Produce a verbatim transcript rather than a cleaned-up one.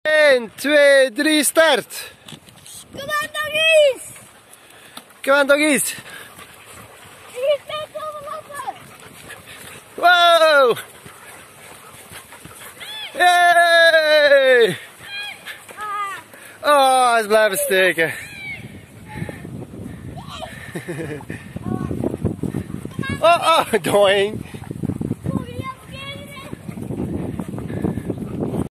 één, twee, drie, start! Kom aan, Doggies! Kom aan, Doggies! Hier staat overlopen! Wow! Yay! Oh, hij is blijven steken. Oh, oh, doing.